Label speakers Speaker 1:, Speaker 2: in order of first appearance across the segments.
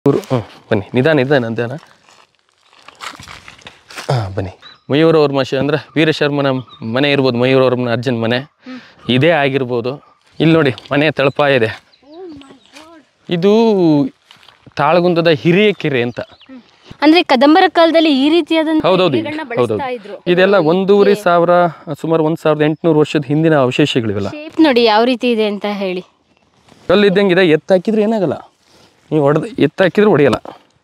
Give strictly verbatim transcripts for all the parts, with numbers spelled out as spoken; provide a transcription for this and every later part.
Speaker 1: ಹ್ಞೂ ಬನ್ನಿ ನಿಧಾನ ನಿಧಾನ ನಿಧಾನ ಹಾಂ ಬನ್ನಿ ಮಯೂರವರ್ಮ ಶ ಅಂದರೆ ವೀರಶರ್ಮನ ಮನೆ ಇರ್ಬೋದು. ಮಯೂರವರ್ಮನ ಅಜ್ಜನ ಮನೆ ಇದೇ ಆಗಿರ್ಬೋದು. ಇಲ್ಲಿ ನೋಡಿ ಮನೆ ತಳಪಾಯ ಇದೆ. ಇದು ತಾಳಗುಂದದ ಹಿರಿಯ ಕೆರೆ ಅಂತ.
Speaker 2: ಅಂದ್ರೆ ಕದಂಬರ ಕಾಲದಲ್ಲಿ ಈ ರೀತಿಯಾದಂತ
Speaker 1: ಹೌದೌದು ಹೌದೌದು ಇದೆಲ್ಲ ಒಂದೂವರೆ ಸಾವಿರ ಸುಮಾರು ಒಂದು ಸಾವಿರದ ಎಂಟುನೂರು ವರ್ಷದ ಹಿಂದಿನ ಅವಶೇಷಗಳಿವೆಲ್ಲ.
Speaker 2: ಶೇಪ್ ನೋಡಿ ಯಾವ ರೀತಿ ಇದೆ ಅಂತ ಹೇಳಿ.
Speaker 1: ಕಲ್ಲಿದ್ದಂಗಿದೆ, ಎತ್ತು ಹಾಕಿದ್ರೆ ಏನಾಗಲ್ಲ, ನೀವು ಹೊಡೆದು ಎತ್ತು ಹಾಕಿದ್ರೆ ಹೊಡೆಯಲ್ಲ.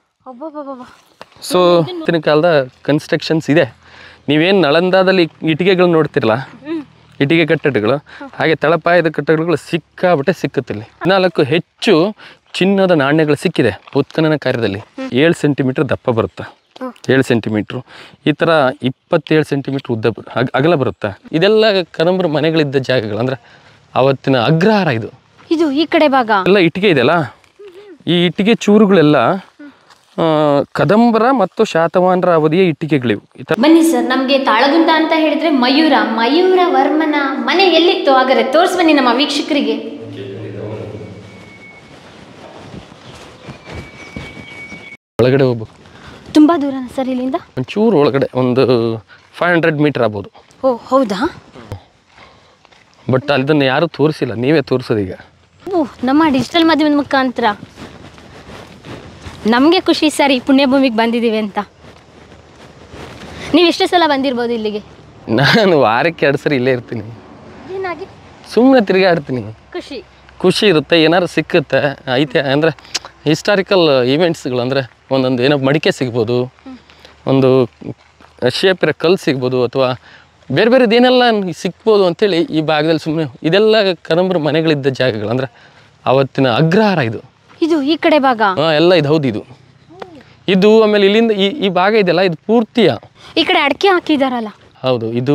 Speaker 1: ಸೊ ಇವತ್ತಿನ ಕಾಲದ ಕನ್ಸ್ಟ್ರಕ್ಷನ್ಸ್ ಇದೆ. ನೀವೇನು ನಳಂದಾದಲ್ಲಿ ಇಟ್ಟಿಗೆಗಳು ನೋಡ್ತಿರಲ್ಲ, ಇಟ್ಟಿಗೆ ಕಟ್ಟಡಗಳು, ಹಾಗೆ ತಳಪಾಯದ ಕಟ್ಟಡಗಳು ಸಿಕ್ಕಾಬಟ್ಟೆ ಸಿಕ್ಕುತ್ತಿಲ್ಲ. ನಾಲ್ಕು ಹೆಚ್ಚು ಚಿನ್ನದ ನಾಣ್ಯಗಳು ಸಿಕ್ಕಿದೆ ಉತ್ಖನನ ಕಾರ್ಯದಲ್ಲಿ. ಏಳು ಸೆಂಟಿಮೀಟರ್ ದಪ್ಪ ಬರುತ್ತೆ, ಏಳು ಸೆಂಟಿಮೀಟ್ರು ಈ ಥರ ಇಪ್ಪತ್ತೇಳು ಸೆಂಟಿಮೀಟ್ರ್ ಉದ್ದ ಅಗ್ ಅಗಲ ಬರುತ್ತೆ. ಇದೆಲ್ಲ ಕದಂಬರ ಮನೆಗಳಿದ್ದ ಜಾಗಗಳು, ಅಂದರೆ ಅವತ್ತಿನ ಅಗ್ರಹಾರ. ಇದು
Speaker 2: ಇದು ಈ ಕಡೆ ಭಾಗ
Speaker 1: ಎಲ್ಲ ಇಟ್ಟಿಗೆ ಇದೆಯಲ್ಲ, ಈ ಇಟ್ಟಿಗೆ ಚೂರುಗಳೆಲ್ಲ ಕದಂಬರ ಮತ್ತು ಶಾತವಾಹನರ ಅವಧಿಯ ಇಟ್ಟಿಗೆಗಳಿವು.
Speaker 2: ಬನ್ನಿ ಸರ್, ನಮಗೆ ತಾಳಗುಂದ ಅಂತ ಹೇಳಿದ್ರೆ ಮಯೂರ ಮಯೂರ ವರ್ಮನ ಮನೆ ಎಲ್ಲಿತ್ತು ಹಾಗಾದ್ರೆ ತೋರ್ಸ್ ಬನ್ನಿ ನಮ್ಮ ವೀಕ್ಷಕರಿಗೆ.
Speaker 1: ಒಳಗಡೆ ಹೋಗ್ಬೇಕು.
Speaker 2: ತುಂಬಾ ದೂರ ಸರ್ ಇಲ್ಲಿಂದ?
Speaker 1: ಒಂಚೂರು ಒಳಗಡೆ ಒಂದು ಫೈವ್ ಹಂಡ್ರೆಡ್ ಮೀಟರ್ ಆಗ್ಬೋದು.
Speaker 2: ಓ ಹೌದಾ?
Speaker 1: ಬಟ್ ಅದನ್ನು ಯಾರು ತೋರಿಸಿಲ್ಲ, ನೀವೇ ತೋರಿಸೋದು ಈಗ.
Speaker 2: ಓ ನಮ್ಮ ಡಿಜಿಟಲ್ ಮಾಧ್ಯಮದ ಮುಖಾಂತರ ನಮಗೆ ಖುಷಿ ಸರ್ ಈ ಪುಣ್ಯಭೂಮಿಗೆ ಬಂದಿದ್ದೀವಿ ಅಂತ. ನೀವು ಎಷ್ಟು ಸಲ ಬಂದಿರ್ಬೋದು ಇಲ್ಲಿಗೆ?
Speaker 1: ನಾನು ವಾರಕ್ಕೆ ಎರಡು ಸರಿ ಇಲ್ಲೇ ಇರ್ತೀನಿ.
Speaker 2: ಏನಾಗಿ?
Speaker 1: ಸುಮ್ಮನೆ ತಿರುಗಾಡ್ತೀನಿ.
Speaker 2: ಖುಷಿ
Speaker 1: ಖುಷಿ ಇರುತ್ತೆ, ಏನಾದ್ರು ಸಿಕ್ಕುತ್ತೆ. ಐತೆ ಅಂದರೆ ಹಿಸ್ಟಾರಿಕಲ್ ಈವೆಂಟ್ಸ್ಗಳು, ಅಂದರೆ ಒಂದೊಂದು ಏನೋ ಮಡಿಕೆ ಸಿಗ್ಬೋದು, ಒಂದು ಶೇಪಿರೋ ಕಲ್ಲು ಸಿಗ್ಬೋದು, ಅಥವಾ ಬೇರೆ ಬೇರೆದು ಏನೆಲ್ಲ ಸಿಗ್ಬೋದು ಅಂಥೇಳಿ ಈ ಭಾಗದಲ್ಲಿ ಸುಮ್ಮನೆ. ಇದೆಲ್ಲ ಕದಂಬರ ಮನೆಗಳಿದ್ದ ಜಾಗಗಳು, ಅಂದರೆ ಅವತ್ತಿನ ಅಗ್ರಹಾರ. ಇದು
Speaker 2: ಇದು ಈ ಕಡೆ ಭಾಗ
Speaker 1: ಹಾಂ ಎಲ್ಲ ಇದು ಹೌದು. ಇದು ಇದು ಆಮೇಲೆ ಇಲ್ಲಿಂದ ಈ ಈ ಭಾಗ ಇದೆಯಲ್ಲ, ಇದು ಪೂರ್ತಿಯ
Speaker 2: ಈ ಕಡೆ ಅಡಿಕೆ ಹಾಕಿದಾರಲ್ಲ.
Speaker 1: ಹೌದು. ಇದು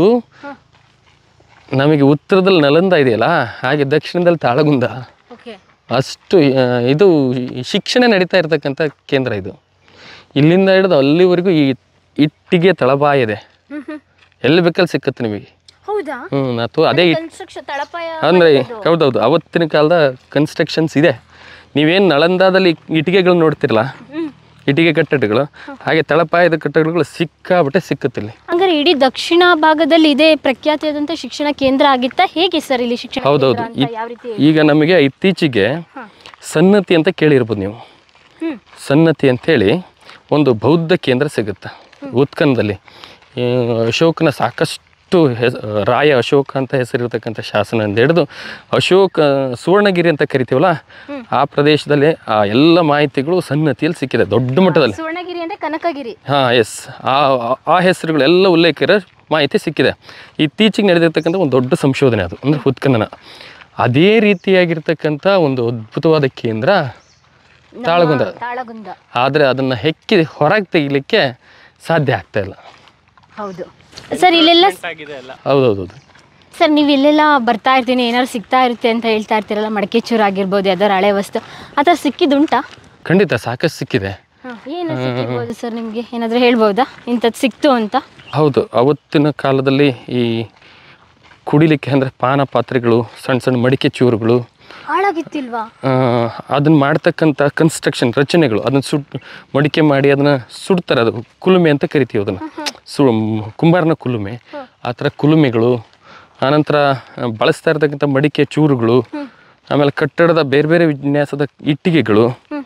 Speaker 1: ನಮಗೆ ಉತ್ತರದಲ್ಲಿ ನಲಂದ ಇದೆಯಲ್ಲ, ಹಾಗೆ ದಕ್ಷಿಣದಲ್ಲಿ ತಾಳಗುಂದ. ಅಷ್ಟು ಇದು ಶಿಕ್ಷಣ ನಡೀತಾ ಇರ್ತಕ್ಕಂಥ ಕೇಂದ್ರ ಇದು. ಇಲ್ಲಿಂದ ಹಿಡಿದು ಅಲ್ಲಿವರೆಗೂ ಈ ಇಟ್ಟಿಗೆ ತಳಪಾಯ ಇದೆ, ಎಲ್ಲಿ ಬೇಕಲ್ಲಿ ಸಿಕ್ಕತ್ತೆ ನಿಮಗೆ.
Speaker 2: ಹೌದಾ?
Speaker 1: ಹ್ಞೂ ಅಥವಾ ಅದೇ ಅಂದರೆ ಹೌದೌದು ಅವತ್ತಿನ ಕಾಲದ ಕನ್ಸ್ಟ್ರಕ್ಷನ್ಸ್ ಇದೆ. ನೀವೇನು ನಳಂದಾದಲ್ಲಿ ಇಟ್ಟಿಗೆಗಳು ನೋಡ್ತಿರಲ್ಲ, ಇಟ್ಟಿಗೆ ಕಟ್ಟಡಗಳು, ಹಾಗೆ ತಳಪಾಯದ ಕಟ್ಟಡಗಳು ಸಿಕ್ಕಾಬಟ್ಟೆ ಸಿಕ್ಕುತ್ತಿಲ್ಲ.
Speaker 2: ಹಂಗಾರೆ ಇಡೀ ದಕ್ಷಿಣ ಭಾಗದಲ್ಲಿ ಇದೇ ಪ್ರಖ್ಯಾತಿಯಾದಂಥ ಶಿಕ್ಷಣ ಕೇಂದ್ರ ಆಗಿತ್ತಾ ಹೇಗೆ ಸರ್ ಇಲ್ಲಿ ಶಿಕ್ಷಣ?
Speaker 1: ಹೌದೌದು. ಈಗ ನಮಗೆ ಇತ್ತೀಚೆಗೆ ಸನ್ನತಿ ಅಂತ ಕೇಳಿರ್ಬೋದು ನೀವು. ಸನ್ನತಿ ಅಂಥೇಳಿ ಒಂದು ಬೌದ್ಧ ಕೇಂದ್ರ ಸಿಗುತ್ತೆ ಉತ್ಖನದಲ್ಲಿ. ಅಶೋಕನ ಸಾಕಷ್ಟು ಹೆಸ್ ರಾಯ ಅಶೋಕ ಅಂತ ಹೆಸರಿರ್ತಕ್ಕಂಥ ಶಾಸನ ಅಂತ ಹಿಡಿದು ಅಶೋಕ ಸುವರ್ಣಗಿರಿ ಅಂತ ಕರಿತೀವಲ್ಲ, ಆ ಪ್ರದೇಶದಲ್ಲಿ ಆ ಎಲ್ಲ ಮಾಹಿತಿಗಳು ಸನ್ನತಿಯಲ್ಲಿ ಸಿಕ್ಕಿದೆ ದೊಡ್ಡ ಮಟ್ಟದಲ್ಲಿ.
Speaker 2: ಸುವರ್ಣಗಿರಿ ಅಂದರೆ ಕನಕಗಿರಿ. ಹಾಂ
Speaker 1: ಎಸ್, ಆ ಆ ಹೆಸರುಗಳೆಲ್ಲ ಉಲ್ಲೇಖಿರೋ ಮಾಹಿತಿ ಸಿಕ್ಕಿದೆ. ಇತ್ತೀಚೆಗೆ ನಡೆದಿರ್ತಕ್ಕಂಥ ಒಂದು ದೊಡ್ಡ ಸಂಶೋಧನೆ ಅದು, ಅಂದರೆ ಉತ್ಖನನ. ಅದೇ ರೀತಿಯಾಗಿರ್ತಕ್ಕಂಥ ಒಂದು ಅದ್ಭುತವಾದ ಕೇಂದ್ರ ತಾಳಗುಂದ.
Speaker 2: ತಾಳಗುಂದ
Speaker 1: ಆದರೆ ಅದನ್ನು ಹೆಕ್ಕಿ ಹೊರಗೆ ತೆಗಿಲಿಕ್ಕೆ ಸಾಧ್ಯ ಆಗ್ತಾ ಇಲ್ಲ.
Speaker 2: ಹೌದು ಸರ್, ಇಲ್ಲೆಲ್ಲ
Speaker 1: ಹೌದೌದು
Speaker 2: ಸರ್. ನೀವು ಇಲ್ಲೆಲ್ಲ ಬರ್ತಾ ಇರ್ತೀನಿ, ಏನಾದ್ರು ಸಿಗ್ತಾ ಇರುತ್ತೆ ಅಂತ ಹೇಳ್ತಾ ಇರ್ತೀರಲ್ಲ, ಮಡಕೆ ಚೂರು ಆಗಿರ್ಬೋದು, ಯಾವ್ದಾರು ಹಳೆ ವಸ್ತು ಆ ಥರ ಸಿಕ್ಕಿದುಂಟಾ?
Speaker 1: ಖಂಡಿತ ಸಾಕಷ್ಟು ಸಿಕ್ಕಿದೆ.
Speaker 2: ಏನು ಸಿಕ್ಕಿರ್ಬೋದು ಸರ್, ನಿಮಗೆ ಏನಾದರೂ ಹೇಳ್ಬೋದಾ ಇಂಥದ್ದು ಸಿಕ್ತು ಅಂತ?
Speaker 1: ಹೌದು, ಅವತ್ತಿನ ಕಾಲದಲ್ಲಿ ಈ ಕುಡಿಲಿಕ್ಕೆ ಅಂದರೆ ಪಾನ ಪಾತ್ರೆಗಳು, ಸಣ್ಣ ಸಣ್ಣ ಮಡಿಕೆ ಚೂರುಗಳು
Speaker 2: ಹಾಳಾಗಿತ್ತಿಲ್ವಾ?
Speaker 1: ಅದನ್ನು ಮಾಡ್ತಕ್ಕಂಥ ಕನ್ಸ್ಟ್ರಕ್ಷನ್ ರಚನೆಗಳು, ಅದನ್ನು ಸುಟ್ ಮಡಿಕೆ ಮಾಡಿ ಅದನ್ನು ಸುಡ್ತಾರೆ. ಅದು ಕುಲುಮೆ ಅಂತ ಕರಿತೀವಿ ಅದನ್ನು, ಸು ಕುಂಬಾರನ ಕುಲುಮೆ. ಆ ಥರ ಕುಲುಮೆಗಳು, ಆನಂತರ ಬಳಸ್ತಾ ಇರ್ತಕ್ಕಂಥ ಮಡಿಕೆ ಚೂರುಗಳು, ಆಮೇಲೆ ಕಟ್ಟಡದ ಬೇರೆ ಬೇರೆ ವಿನ್ಯಾಸದ ಇಟ್ಟಿಗೆಗಳು,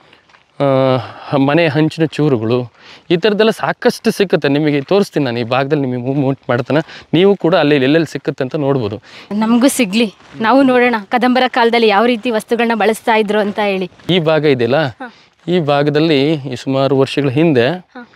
Speaker 1: ಮನೆ ಹಂಚಿನ ಚೂರುಗಳು, ಈ ಥರದ್ದೆಲ್ಲ ಸಾಕಷ್ಟು ಸಿಕ್ಕುತ್ತೆ. ನಿಮಗೆ ತೋರಿಸ್ತೀನಿ ನಾನು ಈ ಭಾಗದಲ್ಲಿ, ನಿಮಗೆ ಮೂವ್ಮೆಂಟ್ ಮಾಡ್ತಾನೆ, ನೀವು ಕೂಡ ಅಲ್ಲಿ ಎಲ್ಲೆಲ್ಲಿ ಸಿಕ್ಕುತ್ತೆ ಅಂತ ನೋಡ್ಬೋದು.
Speaker 2: ನಮಗೂ ಸಿಗಲಿ, ನಾವು ನೋಡೋಣ ಕದಂಬರ ಕಾಲದಲ್ಲಿ ಯಾವ ರೀತಿ ವಸ್ತುಗಳನ್ನ ಬಳಸ್ತಾ ಇದ್ರು ಅಂತ ಹೇಳಿ. ಈ
Speaker 1: ಭಾಗ ಇದೆಯಲ್ಲ, ಈ ಭಾಗದಲ್ಲಿ ಸುಮಾರು ವರ್ಷಗಳ ಹಿಂದೆ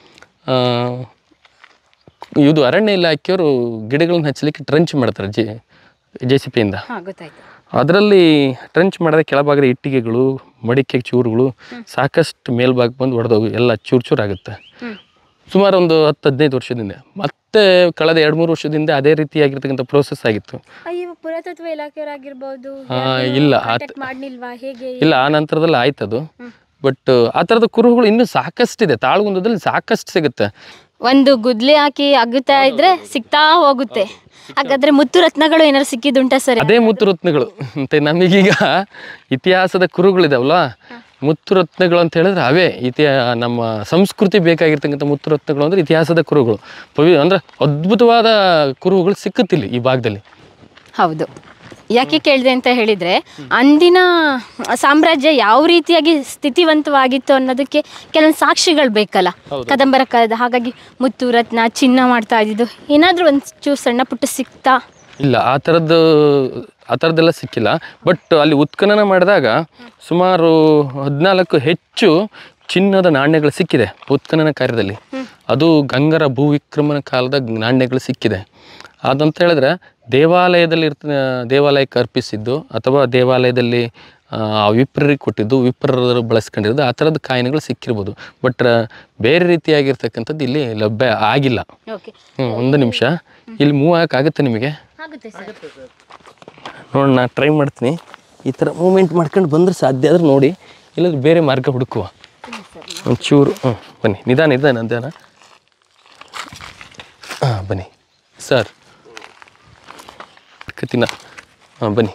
Speaker 1: ಇದು ಅರಣ್ಯ ಇಲಾಖೆಯವರು ಗಿಡಗಳನ್ನ ಹಚ್ಚಲಿಕ್ಕೆ ಟ್ರಂಚ್ ಮಾಡ್ತಾರೆ ಜೆ ಜೆ ಸಿ ಪಿಯಿಂದ. ಅದರಲ್ಲಿ ಟ್ರಂಚ್ ಮಾಡಿದ ಕೆಳಭಾಗದ ಇಟ್ಟಿಗೆಗಳು, ಮಡಿಕೆ ಚೂರುಗಳು ಸಾಕಷ್ಟು ಮೇಲ್ಭಾಗ ಬಂದು ಹೊಡೆದೋಗಿ ಎಲ್ಲ ಚೂರು ಚೂರು ಆಗುತ್ತೆ. ಸುಮಾರು ಒಂದು ಹತ್ತು ಹದಿನೈದು ವರ್ಷದಿಂದ. ಮತ್ತೆ ಕಳೆದ ಎರಡು ಮೂರು ವರ್ಷದಿಂದ ಅದೇ ರೀತಿಯಾಗಿರ್ತಕ್ಕಂಥ ಪ್ರೋಸೆಸ್ ಆಗಿತ್ತು.
Speaker 2: ಪುರಾತತ್ವ ಇಲಾಖೆಯವರಾಗಿರ್ಬೋದು
Speaker 1: ಇಲ್ಲ ಇಲ್ಲ ಆ ನಂತರದಲ್ಲಿ ಆಯ್ತದು. ಬಟ್ ಆ ಥರದ ಕುರುಹುಗಳು ಇನ್ನೂ ಸಾಕಷ್ಟಿದೆ, ತಾಳಗುಂದದಲ್ಲಿ ಸಾಕಷ್ಟು ಸಿಗುತ್ತೆ.
Speaker 2: ಒಂದು ಗುದ್ಲಿ ಹಾಕಿ ಅಗ್ಗುತ್ತಾ ಇದ್ರೆ ಸಿಗ್ತಾ ಹೋಗುತ್ತೆ. ಹಾಗಾದ್ರೆ ಮುತ್ತು ರತ್ನಗಳು ಏನಾದ್ರು ಸಿಕ್ಕಿದುಂಟಾ ಸರ್?
Speaker 1: ಅದೇ ಮುತ್ತು ರತ್ನಗಳು. ಮತ್ತೆ ನಮಗೀಗ ಇತಿಹಾಸದ ಕುರುಗಳಿದಾವಲ್ಲ, ಮುತ್ತು ರತ್ನಗಳು ಅಂತ ಹೇಳಿದ್ರೆ ಅವೇ ಇತಿಹಾ ನಮ್ಮ ಸಂಸ್ಕೃತಿ ಬೇಕಾಗಿರ್ತಕ್ಕಂಥ ಮುತ್ತು ರತ್ನಗಳು ಅಂದರೆ ಇತಿಹಾಸದ ಕುರುಹುಗಳು. ಪವಿ ಅಂದರೆ ಅದ್ಭುತವಾದ ಕುರುಹುಗಳು ಸಿಕ್ಕುತ್ತಿಲ್ಲ ಈ ಭಾಗದಲ್ಲಿ.
Speaker 2: ಹೌದು. ಯಾಕೆ ಕೇಳಿದೆ ಅಂತ ಹೇಳಿದರೆ, ಅಂದಿನ ಸಾಮ್ರಾಜ್ಯ ಯಾವ ರೀತಿಯಾಗಿ ಸ್ಥಿತಿವಂತವಾಗಿತ್ತು ಅನ್ನೋದಕ್ಕೆ ಕೆಲವೊಂದು ಸಾಕ್ಷಿಗಳು ಬೇಕಲ್ಲ ಕದಂಬರ ಕಾಲದ. ಹಾಗಾಗಿ ಮುತ್ತು ರತ್ನ ಚಿನ್ನ ಮಾಡ್ತಾ ಇದ್ದಿದ್ದು ಏನಾದರೂ ಒಂದು ಚೂರು ಸಣ್ಣ ಪುಟ್ಟ ಸಿಕ್ತಾ?
Speaker 1: ಇಲ್ಲ, ಆ ಥರದ್ದು ಆ ಥರದ್ದೆಲ್ಲ ಸಿಕ್ಕಿಲ್ಲ. ಬಟ್ ಅಲ್ಲಿ ಉತ್ಖನನ ಮಾಡಿದಾಗ ಸುಮಾರು ಹದಿನಾಲ್ಕು ಹೆಚ್ಚು ಚಿನ್ನದ ನಾಣ್ಯಗಳು ಸಿಕ್ಕಿದೆ ಉತ್ಖನನ ಕಾರ್ಯದಲ್ಲಿ. ಅದು ಗಂಗರ ಭೂವಿಕ್ರಮನ ಕಾಲದ ನಾಣ್ಯಗಳು ಸಿಕ್ಕಿದೆ. ಅದಂತ ಹೇಳಿದ್ರೆ ದೇವಾಲಯದಲ್ಲಿ ಇರ್ತ ದೇವಾಲಯಕ್ಕೆ ಅರ್ಪಿಸಿದ್ದು ಅಥವಾ ದೇವಾಲಯದಲ್ಲಿ ವಿಪ್ರರಿಗೆ ಕೊಟ್ಟಿದ್ದು, ವಿಪ್ರರು ಬಳಸ್ಕೊಂಡಿರೋದು, ಆ ಥರದ ಕಾಯಿನ್ಗಳು ಸಿಕ್ಕಿರ್ಬೋದು. ಬಟ್ ಬೇರೆ ರೀತಿಯಾಗಿರ್ತಕ್ಕಂಥದ್ದು ಇಲ್ಲಿ ಲಭ್ಯ ಆಗಿಲ್ಲ. ಹ್ಞೂ ಒಂದು ನಿಮಿಷ, ಇಲ್ಲಿ ಮೂವ್ ಆಗೋಕ್ಕಾಗುತ್ತೆ ನಿಮಗೆ? ನೋಡಿ, ನಾನು ಟ್ರೈ ಮಾಡ್ತೀನಿ. ಈ ಥರ ಮೂಮೆಂಟ್ ಮಾಡ್ಕೊಂಡು ಬಂದರೆ ಸಾಧ್ಯ ಆದ್ರೆ ನೋಡಿ, ಇಲ್ಲಾಂದ್ರೆ ಬೇರೆ ಮಾರ್ಗ ಹುಡುಕುವ. ಒಂಚೂರು ಹ್ಞೂ ಬನ್ನಿ, ನಿಧಾನ ನಿಧಾನ ನಿಧಾನ ಹಾಂ ಬನ್ನಿ ಸರ್, ಕತ್ತಿನ ಹಾಂ ಬನ್ನಿ.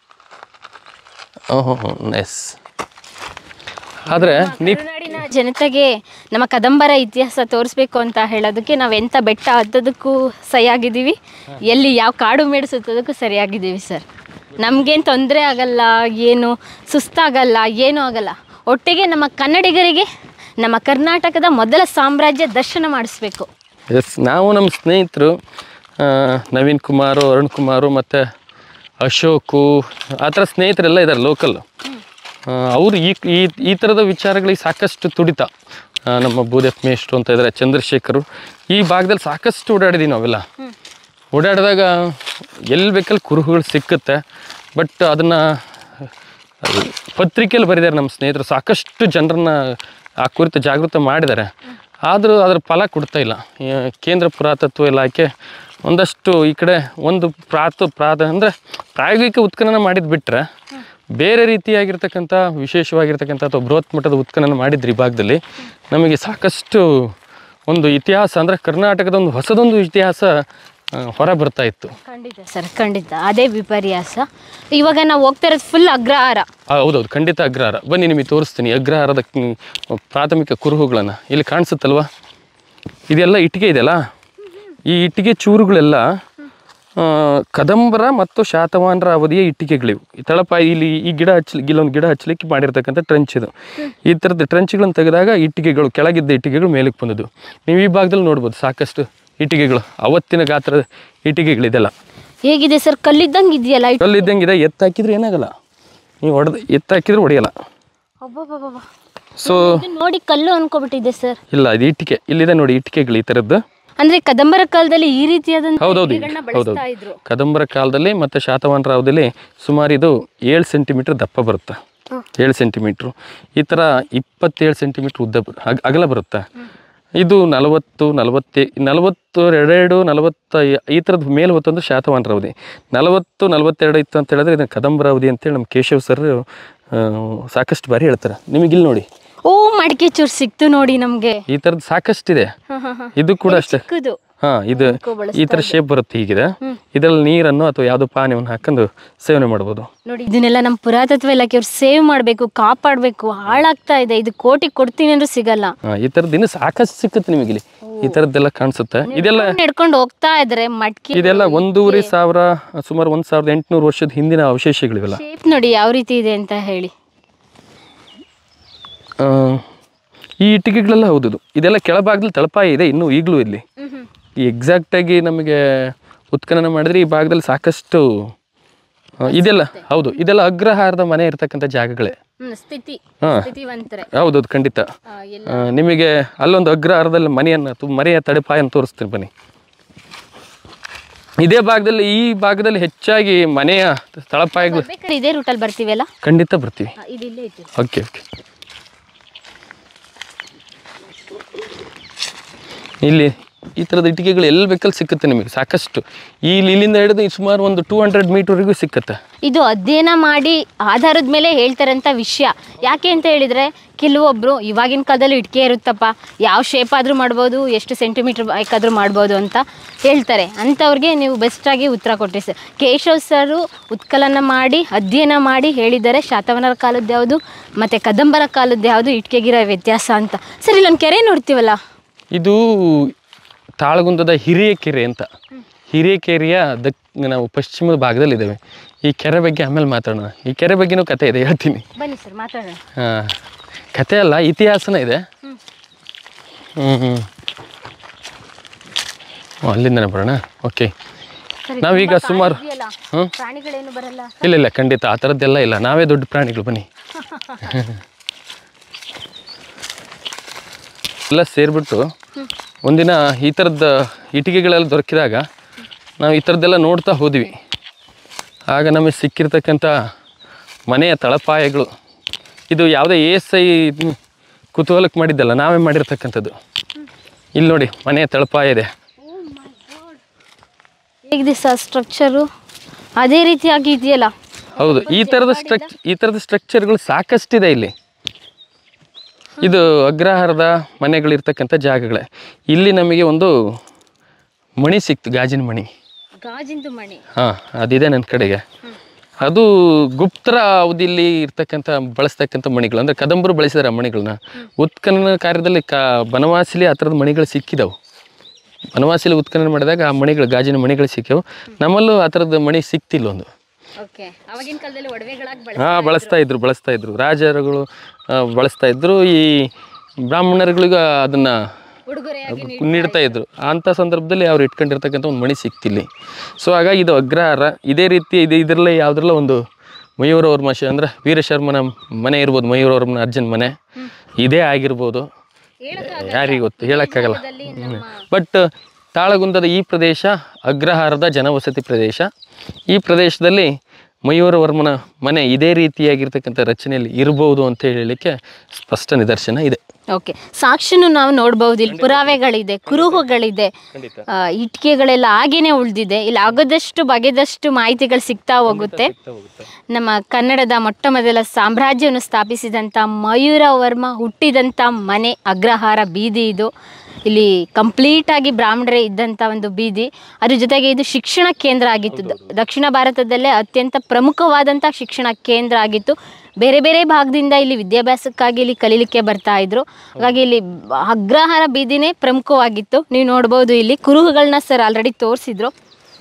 Speaker 1: ಹಾಂ ಹಾಂ ನೈಸ್. ಆದರೆ
Speaker 2: ಕರುನಾಡಿನ ಜನತೆಗೆ ನಮ್ಮ ಕದಂಬರ ಇತಿಹಾಸ ತೋರಿಸ್ಬೇಕು ಅಂತ ಹೇಳೋದಕ್ಕೆ ನಾವು ಎಂಥ ಬೆಟ್ಟ ಹತ್ತೋದಕ್ಕೂ ಸರಿಯಾಗಿದ್ದೀವಿ, ಎಲ್ಲಿ ಯಾವ ಕಾಡು ಮೇಡು ಸುತ್ತೋದಕ್ಕೂ ಸರಿಯಾಗಿದ್ದೀವಿ ಸರ್. ನಮಗೇನು ತೊಂದರೆ ಆಗಲ್ಲ, ಏನು ಸುಸ್ತಾಗಲ್ಲ, ಏನೂ ಆಗಲ್ಲ. ಒಟ್ಟಿಗೆ ನಮ್ಮ ಕನ್ನಡಿಗರಿಗೆ ನಮ್ಮ ಕರ್ನಾಟಕದ ಮೊದಲ ಸಾಮ್ರಾಜ್ಯ ದರ್ಶನ ಮಾಡಿಸ್ಬೇಕು.
Speaker 1: ಎಸ್, ನಾವು ನಮ್ಮ ಸ್ನೇಹಿತರು ನವೀನ್ ಕುಮಾರು, ಅರುಣ್ ಕುಮಾರು ಮತ್ತು ಅಶೋಕು, ಆ ಥರ ಸ್ನೇಹಿತರೆಲ್ಲ ಇದ್ದಾರೆ ಲೋಕಲ್ಲು. ಅವರು ಈ ಈ ಈ ಥರದ ವಿಚಾರಗಳಿಗೆ ಸಾಕಷ್ಟು ತುಡಿತ. ನಮ್ಮ ಭೂದೇಪ್ ಮೇಷ್ಟ್ರು ಅಂತ ಇದ್ದಾರೆ, ಚಂದ್ರಶೇಖರು. ಈ ಭಾಗದಲ್ಲಿ ಸಾಕಷ್ಟು ಓಡಾಡಿದ್ದೀವಿ ನಾವೆಲ್ಲ. ಓಡಾಡಿದಾಗ ಎಲ್ಲಿ ಬೇಕಲ್ಲಿ ಕುರುಹುಗಳು ಸಿಕ್ಕುತ್ತೆ. ಬಟ್ ಅದನ್ನು ಪತ್ರಿಕೆಯಲ್ಲಿ ಬರೆದಿದ್ದಾರೆ ನಮ್ಮ ಸ್ನೇಹಿತರು. ಸಾಕಷ್ಟು ಜನರನ್ನ ಆ ಕುರಿತು ಜಾಗೃತ ಮಾಡಿದ್ದಾರೆ. ಆದರೂ ಅದರ ಫಲ ಕೊಡ್ತಾ ಇಲ್ಲ. ಕೇಂದ್ರ ಪುರಾತತ್ವ ಇಲಾಖೆ ಒಂದಷ್ಟು ಈ ಕಡೆ ಒಂದು ಪ್ರಾತ ಪ್ರಾತ ಅಂದರೆ ಪ್ರಾಯೋಗಿಕ ಉತ್ಖನನ ಮಾಡಿದ್ದು ಬಿಟ್ಟರೆ ಬೇರೆ ರೀತಿಯಾಗಿರ್ತಕ್ಕಂಥ ವಿಶೇಷವಾಗಿರ್ತಕ್ಕಂಥ ಅಥವಾ ಬೃಹತ್ ಮಟ್ಟದ ಉತ್ಖನನ ಮಾಡಿದ್ರಿ ಈ ಭಾಗದಲ್ಲಿ ನಮಗೆ ಸಾಕಷ್ಟು ಒಂದು ಇತಿಹಾಸ ಅಂದರೆ ಕರ್ನಾಟಕದ ಒಂದು ಹೊಸದೊಂದು ಇತಿಹಾಸ ಹೊರ ಬರ್ತಾ ಇತ್ತು.
Speaker 2: ಖಂಡಿತ ಸರ್, ಖಂಡಿತ. ಅದೇ ವಿಪರ್ಯಾಸ. ಇವಾಗ ನಾವು ಹೋಗ್ತಾ ಇರೋದು ಫುಲ್ ಅಗ್ರಹಾರ.
Speaker 1: ಹೌದೌದು, ಖಂಡಿತ ಅಗ್ರಹಾರ. ಬನ್ನಿ ನಿಮಗೆ ತೋರಿಸ್ತೀನಿ ಅಗ್ರಹಾರದ ಪ್ರಾಥಮಿಕ ಕುರುಹುಗಳನ್ನು. ಇಲ್ಲಿ ಕಾಣಿಸುತ್ತಲ್ವ, ಇದೆಲ್ಲ ಇಟ್ಟಿಗೆ ಇದೆಯಲ್ಲ, ಈ ಇಟ್ಟಿಗೆ ಚೂರುಗಳೆಲ್ಲ ಕದಂಬರ ಮತ್ತು ಶಾತವಾಹನರ ಅವಧಿಯ ಇಟ್ಟಿಗೆಗಳಿವು. ಈ ತಳಪಾಯಿ ಇಲ್ಲಿ ಈ ಗಿಡ ಹಚ್ಚಲಿ ಇಲ್ಲೊಂದು ಗಿಡ ಹಚ್ಚಲಿಕ್ಕೆ ಮಾಡಿರ್ತಕ್ಕಂಥ ಟ್ರಂಚ್ ಇದು. ಈ ಥರದ ಟ್ರಂಚ್ಗಳನ್ನು ತೆಗೆದಾಗ ಇಟ್ಟಿಗೆಗಳು ಕೆಳಗಿದ್ದ ಇಟ್ಟಿಗೆಗಳು ಮೇಲಕ್ಕೆ ಬಂದದ್ದು. ನೀವು ಈ ಭಾಗದಲ್ಲಿ ನೋಡ್ಬೋದು ಸಾಕಷ್ಟು ಇಟ್ಟಿಗೆಗಳು, ಅವತ್ತಿನ ಗಾತ್ರದ ಇಟ್ಟಿಗೆಗಳಿದೆಲ್ಲ.
Speaker 2: ಹೇಗಿದೆ ಸರ್? ಕಲ್ಲಿದ್ದಂಗೆ ಇದೆಯಲ್ಲ?
Speaker 1: ಕಲ್ಲಿದ್ದಂಗೆ ಇದೆ. ಎತ್ತು ಹಾಕಿದ್ರೆ ಏನಾಗಲ್ಲ, ನೀವು ಹೊಡೆದು ಎತ್ತು ಹಾಕಿದ್ರೆ ಹೊಡೆಯಲ್ಲ. ಸೊ
Speaker 2: ನೋಡಿ ಕಲ್ಲು ಅನ್ಕೋಬಿಟ್ಟಿದೆ ಸರ್.
Speaker 1: ಇಲ್ಲ, ಇದು ಇಟ್ಟಿಗೆ. ಇಲ್ಲಿದೆ ನೋಡಿ ಇಟ್ಟಿಗೆಗಳು ಈ ಥರದ್ದು.
Speaker 2: ಅಂದ್ರೆ ಕದಂಬರ ಕಾಲದಲ್ಲಿ ಈ ರೀತಿಯಾದ
Speaker 1: ಹೌದೌದು ಹೌದೌದು ಕದಂಬರ ಕಾಲದಲ್ಲಿ ಮತ್ತು ಶಾತವಾಹನರ ಅವಧಿಯಲ್ಲಿ ಸುಮಾರು ಇದು ಏಳು ಸೆಂಟಿಮೀಟರ್ ದಪ್ಪ ಬರುತ್ತೆ. ಏಳು ಸೆಂಟಿಮೀಟ್ರು ಈ ಥರ ಇಪ್ಪತ್ತೇಳು ಸೆಂಟಿಮೀಟ್ರ್ ಉದ್ದ ಅಗಲ ಬರುತ್ತೆ. ಇದು ನಲವತ್ತು ನಲವತ್ತೇ ನಲವತ್ತು ಎರಡೆರಡು ನಲವತ್ತ ಈ ಥರದ್ದು ಮೇಲೆ ಹೊತ್ತಂದ್ರೆ ಶಾತವಾಹನರ ಅವಧಿ. ನಲವತ್ತು ನಲವತ್ತೆರಡು ಇತ್ತು ಅಂತ ಹೇಳಿದ್ರೆ ಇದನ್ನು ಕದಂಬರ ಅವಧಿ ಅಂತೇಳಿ ನಮ್ಮ ಕೇಶವ್ ಸರ್ ಸಾಕಷ್ಟು ಬಾರಿ ಹೇಳ್ತಾರೆ. ನಿಮಗಿಲ್ಲಿ ನೋಡಿ,
Speaker 2: ಓ ಮಡಿಕೆ ಚೂರು ಸಿಕ್ತು ನೋಡಿ ನಮಗೆ.
Speaker 1: ಈ ಥರದ್ದು ಸಾಕಷ್ಟಿದೆ. ಇದು ಕೂಡ ಅಷ್ಟೇ. ಹಾ, ಇದು ಈ ಥರ ಶೇಪ್ ಬರುತ್ತೆ. ಹೀಗಿದೆ. ಇದರಲ್ಲಿ ನೀರನ್ನು ಅಥವಾ ಯಾವುದೋ ಪಾನೀಯವನ್ನು ಹಾಕೊಂಡು ಸೇವನೆ ಮಾಡ್ಬೋದು.
Speaker 2: ನೋಡಿ, ಇದನ್ನೆಲ್ಲ ನಮ್ಮ ಪುರಾತತ್ವ ಇಲಾಖೆಯವ್ರು ಸೇವ್ ಮಾಡಬೇಕು, ಕಾಪಾಡಬೇಕು. ಹಾಳಾಗ್ತಾ ಇದೆ. ಇದು ಕೋಟಿ ಕೊಡ್ತೀನಿ ಅಂದ್ರೂ ಸಿಗಲ್ಲ.
Speaker 1: ಈ ಥರದ್ದು ಇನ್ನೂ ಸಾಕಷ್ಟು ಸಿಕ್ಕುತ್ತೆ ನಿಮಗೆ ಇಲ್ಲಿ. ಈ ಥರದ್ದೆಲ್ಲ ಕಾಣಿಸುತ್ತೆ. ಇದೆಲ್ಲ
Speaker 2: ನಡ್ಕೊಂಡು ಹೋಗ್ತಾ ಇದ್ರೆ ಮಟ್ಕಿ
Speaker 1: ಇದೆಲ್ಲ ಒಂದೂವರೆ ಸಾವಿರ ಸುಮಾರು ಒಂದು ಸಾವಿರದ ಎಂಟುನೂರು ವರ್ಷದ ಹಿಂದಿನ ಅವಶೇಷಗಳಿವೆಲ್ಲ.
Speaker 2: ಶೇಪ್ ನೋಡಿ ಯಾವ ರೀತಿ ಇದೆ ಅಂತ ಹೇಳಿ.
Speaker 1: ಈ ಇಟ್ಟಿಗೆಗಳೆಲ್ಲ ಹೌದು. ಇದೆಲ್ಲ ಕೆಳಭಾಗದಲ್ಲಿ ತಳಪಾಯಿ ಇದೆ ಇನ್ನೂ ಈಗಲೂ ಇಲ್ಲಿ. ಈ ಎಕ್ಸಾಕ್ಟಾಗಿ ನಮಗೆ ಉತ್ಖನನ ಮಾಡಿದ್ರೆ ಈ ಭಾಗದಲ್ಲಿ ಸಾಕಷ್ಟು ಇದೆಲ್ಲ ಹೌದು. ಇದೆಲ್ಲ ಅಗ್ರಹಾರದ ಮನೆ ಇರ್ತಕ್ಕಂಥ ಜಾಗಗಳೇ. ಹಾಂ ಹೌದೌದು, ಖಂಡಿತ. ನಿಮಗೆ ಅಲ್ಲೊಂದು ಅಗ್ರಹಾರದಲ್ಲಿ ಮನೆಯನ್ನು ತುಂಬ ಮನೆಯ ತಳಪಾಯನ್ನು ತೋರಿಸ್ತೀನಿ ಬನ್ನಿ. ಇದೇ ಭಾಗದಲ್ಲಿ ಈ ಭಾಗದಲ್ಲಿ ಹೆಚ್ಚಾಗಿ ಮನೆಯ ತಳಪಾಯಿಗಳು.
Speaker 2: ಇದೇ ರೂಟಲ್ಲಿ ಬರ್ತೀವಲ್ಲ?
Speaker 1: ಖಂಡಿತ ಬರ್ತೀವಿ. Okay okay. ಇಲ್ಲಿ ಈ ಥರದ ಇಟ್ಟಿಗೆಗಳು ಎಲ್ಲಿ ಬೇಕಲ್ಲಿ ಸಿಕ್ಕುತ್ತೆ ನಿಮಗೆ ಸಾಕಷ್ಟು. ಈ ಇಲ್ಲಿಂದ ಹಿಡಿದು ಸುಮಾರು ಒಂದು ಟೂ ಹಂಡ್ರೆಡ್ ಮೀಟರ್ವರೆಗೂ ಸಿಕ್ಕುತ್ತೆ.
Speaker 2: ಇದು ಅಧ್ಯಯನ ಮಾಡಿ ಆಧಾರದ ಮೇಲೆ ಹೇಳ್ತಾರಂಥ ವಿಷಯ. ಯಾಕೆ ಅಂತ ಹೇಳಿದರೆ ಕೆಲವೊಬ್ಬರು ಇವಾಗಿನ ಕಾಲದಲ್ಲಿ ಇಟ್ಕೆ ಇರುತ್ತಪ್ಪ, ಯಾವ ಶೇಪ್ ಆದರೂ ಮಾಡ್ಬೋದು, ಎಷ್ಟು ಸೆಂಟಿಮೀಟ್ರ್ ಬೇಕಾದರೂ ಮಾಡ್ಬೋದು ಅಂತ ಹೇಳ್ತಾರೆ. ಅಂಥವ್ರಿಗೆ ನೀವು ಬೆಸ್ಟಾಗಿ ಉತ್ತರ ಕೊಟ್ಟಿರಿ ಸರ್. ಕೇಶವ್ ಸರು ಉತ್ಕಲನ ಮಾಡಿ ಅಧ್ಯಯನ ಮಾಡಿ ಹೇಳಿದ್ದಾರೆ ಶಾತವಾಹನರ ಕಾಲದ್ದು ಯಾವುದು ಮತ್ತು ಕದಂಬರ ಕಾಲದ್ದು ಯಾವುದು ಇಟ್ಕೆಗಿರೋ ವ್ಯತ್ಯಾಸ ಅಂತ. ಸರ್ ಇಲ್ಲೊಂದು ಕೆರೆ ನೋಡ್ತೀವಲ್ಲ,
Speaker 1: ಇದು ತಾಳಗುಂದದ ಹಿರಿಯಕೆರೆ ಅಂತ. ಹಿರಿಯಕೆರೆಯ ದಕ್ ನಾವು ಪಶ್ಚಿಮದ ಭಾಗದಲ್ಲಿದ್ದೇವೆ. ಈ ಕೆರೆ ಬಗ್ಗೆ ಆಮೇಲೆ ಮಾತಾಡೋಣ. ಈ ಕೆರೆ ಬಗ್ಗೆನೂ ಕತೆ ಇದೆ, ಹೇಳ್ತೀನಿ.
Speaker 2: ಬನ್ನಿ ಸರ್ ಮಾತಾಡೋಣ.
Speaker 1: ಹಾಂ, ಕತೆ ಅಲ್ಲ, ಇತಿಹಾಸನ ಇದೆ. ಹ್ಞೂ ಹ್ಞೂ ಅಲ್ಲಿಂದನೇ ಬರೋಣ. ಓಕೆ, ನಾವೀಗ ಸುಮಾರು ಹ್ಞೂ
Speaker 2: ಪ್ರಾಣಿಗಳೇನು ಬರಲ್ಲ?
Speaker 1: ಇಲ್ಲ ಇಲ್ಲ ಖಂಡಿತ ಆ ಥರದ್ದೆಲ್ಲ ಇಲ್ಲ, ನಾವೇ ದೊಡ್ಡ ಪ್ರಾಣಿಗಳು. ಬನ್ನಿ ಎಲ್ಲ ಸೇರಿಬಿಟ್ಟು ಒಂದಿನ ಈ ಥರದ ಇಟ್ಟಿಗೆಗಳೆಲ್ಲ ದೊರಕಿದಾಗ ನಾವು ಈ ಥರದ್ದೆಲ್ಲ ನೋಡ್ತಾ ಹೋದ್ವಿ. ಆಗ ನಮಗೆ ಸಿಕ್ಕಿರ್ತಕ್ಕಂಥ ಮನೆಯ ತಳಪಾಯಗಳು, ಇದು ಯಾವುದೇ ಎ ಎಸ್ ಐ ಕುತೂಹಲಕ್ಕೆ ಮಾಡಿದ್ದಲ್ಲ, ನಾವೇ ಮಾಡಿರ್ತಕ್ಕಂಥದ್ದು. ಇಲ್ಲಿ ನೋಡಿ ಮನೆಯ ತಳಪಾಯ ಇದೆ.
Speaker 2: ಹೇಗಿದೆ ಸರ್ ಸ್ಟ್ರಕ್ಚರು? ಅದೇ ರೀತಿಯಾಗಿ ಇದೆಯಲ್ಲ?
Speaker 1: ಹೌದು, ಈ ಥರದ ಸ್ಟ್ರಕ್ ಈ ಥರದ ಸ್ಟ್ರಕ್ಚರ್ಗಳು ಸಾಕಷ್ಟಿದೆ ಇಲ್ಲಿ. ಇದು ಅಗ್ರಹಾರದ ಮನೆಗಳಿರ್ತಕ್ಕಂಥ ಜಾಗಗಳೇ. ಇಲ್ಲಿ ನಮಗೆ ಒಂದು ಮಣಿ ಸಿಕ್ತು, ಗಾಜಿನ ಮಣಿ.
Speaker 2: ಗಾಜಿಂದು ಮಣಿ? ಹಾಂ,
Speaker 1: ಅದಿದೆ ನನ್ನ ಕಡೆಗೆ. ಅದು ಗುಪ್ತರ ಅವಧಿಯಲ್ಲಿ ಇರ್ತಕ್ಕಂಥ ಬಳಸ್ತಕ್ಕಂಥ ಮಣಿಗಳು, ಅಂದರೆ ಕದಂಬರು ಬಳಸಿದಾರೆ ಆ ಮಣಿಗಳನ್ನ. ಉತ್ಖನನ ಕಾರ್ಯದಲ್ಲಿ ಕ ಬನವಾಸಿಲಿ ಆ ಥರದ ಮಣಿಗಳು ಸಿಕ್ಕಿದವು. ಬನವಾಸಿಲಿ ಉತ್ಖನನ ಮಾಡಿದಾಗ ಆ ಮಣಿಗಳು, ಗಾಜಿನ ಮಣಿಗಳು ಸಿಕ್ಕವು. ನಮ್ಮಲ್ಲೂ ಆ ಥರದ ಮಣಿ ಸಿಕ್ತಿಲ್ಲ ಒಂದು. ಹಾಂ, ಬಳಸ್ತಾ ಇದ್ರು ಬಳಸ್ತಾ ಇದ್ರು ರಾಜರುಗಳು ಬಳಸ್ತಾ ಇದ್ರು. ಈ ಬ್ರಾಹ್ಮಣರುಗಳಿಗೂ ಅದನ್ನು ನೀಡ್ತಾ ಇದ್ರು. ಅಂಥ ಸಂದರ್ಭದಲ್ಲಿ ಅವ್ರು ಇಟ್ಕೊಂಡಿರ್ತಕ್ಕಂಥ ಒಂದು ಮಣಿ ಸಿಕ್ತಿಲ್ಲಿ. ಸೊ ಹಾಗಾಗಿ ಇದು ಅಗ್ರಹಾರ. ಇದೇ ರೀತಿ ಇದು ಇದರಲ್ಲೇ ಯಾವುದ್ರಲ್ಲ ಒಂದು ಮಯೂರವರ್ಮ ಶ ಅಂದರೆ ವೀರಶರ್ಮನ ಮನೆ ಇರ್ಬೋದು, ಮಯೂರವರ್ಮನ ಅರ್ಜುನ್ ಮನೆ ಇದೇ ಆಗಿರ್ಬೋದು, ಯಾರಿಗೆ ಗೊತ್ತು, ಹೇಳೋಕ್ಕಾಗಲ್ಲ. ಬಟ್ ತಾಳಗುಂದದ ಈ ಪ್ರದೇಶ ಅಗ್ರಹಾರದ ಜನವಸತಿ ಪ್ರದೇಶ. ಈ ಪ್ರದೇಶದಲ್ಲಿ ಮಯೂರವರ್ಮನ ಮನೆ ಇದೇ ರೀತಿಯಾಗಿರ್ತಕ್ಕಂಥ ರಚನೆಯಲ್ಲಿ ಇರ್ಬೋದು ಅಂತ ಹೇಳಲಿಕ್ಕೆ ಸ್ಪಷ್ಟ ನಿದರ್ಶನ ಇದೆ.
Speaker 2: ಓಕೆ, ಸಾಕ್ಷಿನೂ ನಾವು ನೋಡ್ಬೋದು. ಇಲ್ಲಿ ಪುರಾವೆಗಳಿದೆ, ಕುರುಹುಗಳಿದೆ, ಇಟ್ಟಿಗೆಗಳೆಲ್ಲ ಹಾಗೇನೆ ಉಳಿದಿದೆ. ಇಲ್ಲಿ ಆಗದಷ್ಟು ಬಗೆದಷ್ಟು ಮಾಹಿತಿಗಳು ಸಿಗ್ತಾ ಹೋಗುತ್ತೆ. ನಮ್ಮ ಕನ್ನಡದ ಮೊಟ್ಟ ಮೊದಲ ಸಾಮ್ರಾಜ್ಯವನ್ನು ಸ್ಥಾಪಿಸಿದಂಥ ಮಯೂರವರ್ಮ ಹುಟ್ಟಿದಂಥ ಮನೆ ಅಗ್ರಹಾರ ಬೀದಿ ಇದು. ಇಲ್ಲಿ ಕಂಪ್ಲೀಟಾಗಿ ಬ್ರಾಹ್ಮಣರೇ ಇದ್ದಂಥ ಒಂದು ಬೀದಿ. ಅದ್ರ ಜೊತೆಗೆ ಇದು ಶಿಕ್ಷಣ ಕೇಂದ್ರ ಆಗಿತ್ತು. ದಕ್ಷಿಣ ಭಾರತದಲ್ಲೇ ಅತ್ಯಂತ ಪ್ರಮುಖವಾದಂಥ ಶಿಕ್ಷಣ ಕೇಂದ್ರ ಆಗಿತ್ತು. ಬೇರೆ ಬೇರೆ ಭಾಗದಿಂದ ಇಲ್ಲಿ ವಿದ್ಯಾಭ್ಯಾಸಕ್ಕಾಗಿ ಇಲ್ಲಿ ಕಲೀಲಿಕ್ಕೆ ಬರ್ತಾ ಇದ್ರು. ಹಾಗಾಗಿ ಇಲ್ಲಿ ಅಗ್ರಹಾರ ಬೀದಿನೇ ಪ್ರಮುಖವಾಗಿತ್ತು. ನೀವು ನೋಡ್ಬೋದು ಇಲ್ಲಿ ಕುರುಹುಗಳನ್ನ ಸರ್ ಆಲ್ರೆಡಿ ತೋರಿಸಿದ್ರು.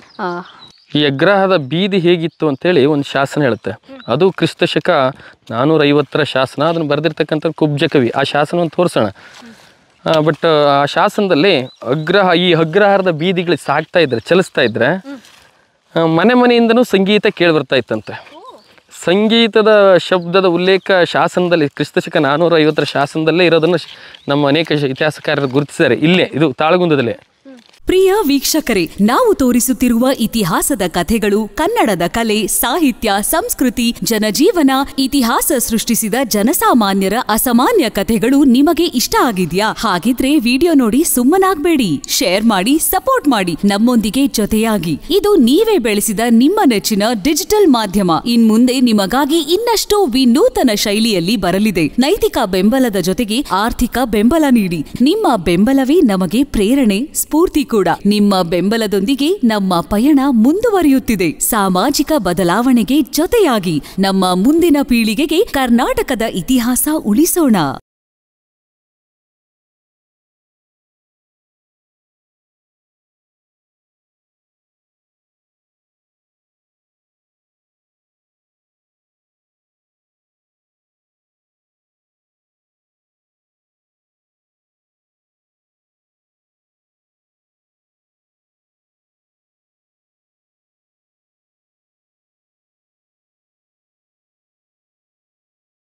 Speaker 1: ಈ ಅಗ್ರಹಾರದ ಬೀದಿ ಹೇಗಿತ್ತು ಅಂತೇಳಿ ಒಂದು ಶಾಸನ ಹೇಳುತ್ತೆ. ಅದು ಕ್ರಿಸ್ತ ಶಕ ನಾನ್ನೂರ ಐವತ್ತರ ಶಾಸನ. ಅದನ್ನು ಬರೆದಿರ್ತಕ್ಕಂಥ ಕುಬ್ಜ ಕವಿ. ಆ ಶಾಸನವನ್ನು ತೋರಿಸೋಣ. ಬಟ್ ಆ ಶಾಸನದಲ್ಲಿ ಅಗ್ರಹ ಈ ಅಗ್ರಹಾರದ ಬೀದಿಗಳಿಗೆ ಸಾಗ್ತಾ ಇದ್ರೆ, ಚಲಿಸ್ತಾ ಇದ್ರೆ ಮನೆ ಮನೆಯಿಂದನೂ ಸಂಗೀತ ಕೇಳಿ ಬರ್ತಾ ಇತ್ತಂತೆ. ಸಂಗೀತದ ಶಬ್ದದ ಉಲ್ಲೇಖ ಶಾಸನದಲ್ಲಿ ಕ್ರಿಸ್ತಶಕ ನಾನ್ನೂರ ಐವತ್ತರ ಶಾಸನದಲ್ಲೇ ಇರೋದನ್ನು ನಮ್ಮ ಅನೇಕ ಇತಿಹಾಸಕಾರರು ಗುರುತಿಸಿದ್ದಾರೆ. ಇಲ್ಲೇ ಇದು ತಾಳಗುಂದದಲ್ಲೇ.
Speaker 3: ಪ್ರಿಯ ವೀಕ್ಷಕರೇ, ನಾವು ತೋರಿಸುತ್ತಿರುವ ಇತಿಹಾಸದ ಕಥೆಗಳು ಕನ್ನಡದ ಕಲೆ, ಸಾಹಿತ್ಯ, ಸಂಸ್ಕೃತಿ, ಜನಜೀವನ, ಇತಿಹಾಸ ಸೃಷ್ಟಿಸಿದ ಜನಸಾಮಾನ್ಯರ ಅಸಾಮಾನ್ಯ ಕಥೆಗಳು ನಿಮಗೆ ಇಷ್ಟ ಆಗಿದ್ಯಾ? ಹಾಗಿದ್ರೆ ವಿಡಿಯೋ ನೋಡಿ ಸುಮ್ಮನಾಗ್ಬೇಡಿ, ಶೇರ್ ಮಾಡಿ, ಸಪೋರ್ಟ್ ಮಾಡಿ, ನಮ್ಮೊಂದಿಗೆ ಜೊತೆಯಾಗಿ. ಇದು ನೀವೇ ಬೆಳೆಸಿದ ನಿಮ್ಮ ನೆಚ್ಚಿನ ಡಿಜಿಟಲ್ ಮಾಧ್ಯಮ. ಇನ್ ಮುಂದೆ ನಿಮಗಾಗಿ ಇನ್ನಷ್ಟು ವಿನೂತನ ಶೈಲಿಯಲ್ಲಿ ಬರಲಿದೆ. ನೈತಿಕ ಬೆಂಬಲದ ಜೊತೆಗೆ ಆರ್ಥಿಕ ಬೆಂಬಲ ನೀಡಿ. ನಿಮ್ಮ ಬೆಂಬಲವೇ ನಮಗೆ ಪ್ರೇರಣೆ, ಸ್ಫೂರ್ತಿ ಕೂಡ. ನಿಮ್ಮ ಬೆಂಬಲದೊಂದಿಗೆ ನಮ್ಮ ಪಯಣ ಮುಂದುವರಿಯುತ್ತಿದೆ. ಸಾಮಾಜಿಕ ಬದಲಾವಣೆಗೆ ಜೊತೆಯಾಗಿ ನಮ್ಮ ಮುಂದಿನ ಪೀಳಿಗೆಗೆ ಕರ್ನಾಟಕದ ಇತಿಹಾಸ ಉಳಿಸೋಣ.